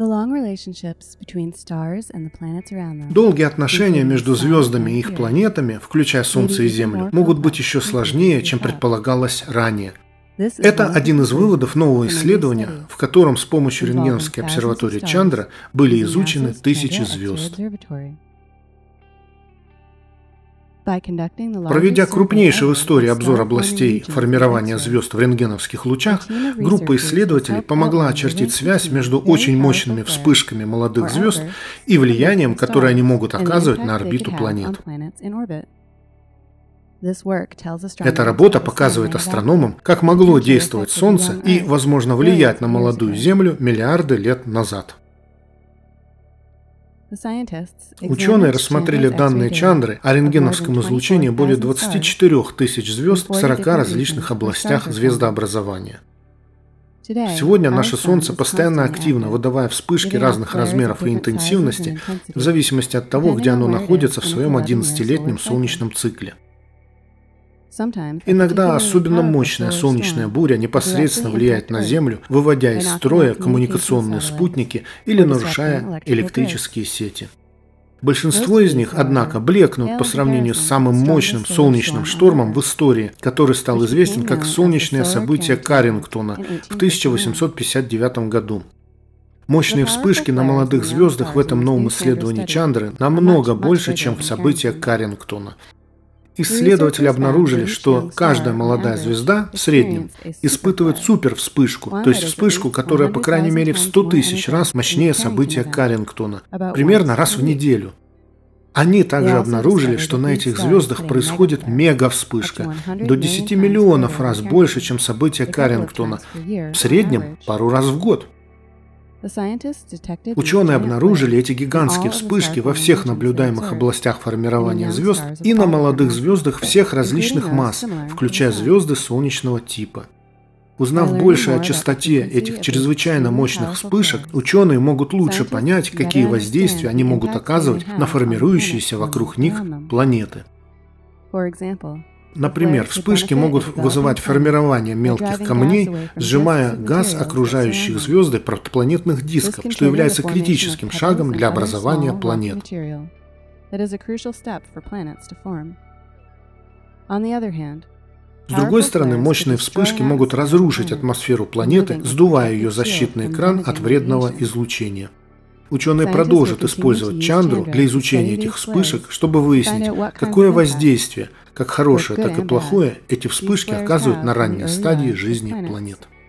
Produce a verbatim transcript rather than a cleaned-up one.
Долгие отношения между звездами и их планетами, включая Солнце и Землю, могут быть еще сложнее, чем предполагалось ранее. Это один из выводов нового исследования, в котором с помощью рентгеновской обсерватории Чандра были изучены тысячи звезд. Проведя крупнейший в истории обзор областей формирования звезд в рентгеновских лучах, группа исследователей помогла очертить связь между очень мощными вспышками молодых звезд и влиянием, которое они могут оказывать на орбиту планет. Эта работа показывает астрономам, как могло действовать Солнце и, возможно, влиять на молодую Землю миллиарды лет назад. Ученые рассмотрели данные Чандры о рентгеновском излучении более двадцати четырёх тысяч звезд в сорока различных областях звездообразования. Сегодня наше Солнце постоянно активно, выдавая вспышки разных размеров и интенсивности, в зависимости от того, где оно находится в своем одиннадцатилетнем солнечном цикле. Иногда особенно мощная солнечная буря непосредственно влияет на Землю, выводя из строя коммуникационные спутники или нарушая электрические сети. Большинство из них, однако, блекнут по сравнению с самым мощным солнечным штормом в истории, который стал известен как солнечное событие Каррингтона в тысяча восемьсот пятьдесят девятом году. Мощные вспышки на молодых звездах в этом новом исследовании Чандры намного больше, чем в событиях Каррингтона. Исследователи обнаружили, что каждая молодая звезда в среднем испытывает супервспышку, то есть вспышку, которая по крайней мере в сто тысяч раз мощнее события Каррингтона, примерно раз в неделю. Они также обнаружили, что на этих звездах происходит мегавспышка, до десяти миллионов раз больше, чем события Каррингтона, в среднем пару раз в год. Ученые обнаружили эти гигантские вспышки во всех наблюдаемых областях формирования звезд и на молодых звездах всех различных масс, включая звезды солнечного типа. Узнав больше о частоте этих чрезвычайно мощных вспышек, ученые могут лучше понять, какие воздействия они могут оказывать на формирующиеся вокруг них планеты. Например, вспышки могут вызывать формирование мелких камней, сжимая газ окружающих звезды протопланетных дисков, что является критическим шагом для образования планет. С другой стороны, мощные вспышки могут разрушить атмосферу планеты, сдувая ее защитный экран от вредного излучения. Ученые продолжат использовать Чандру для изучения этих вспышек, чтобы выяснить, какое воздействие, как хорошее, так и плохое, эти вспышки оказывают на ранней стадии жизни планет.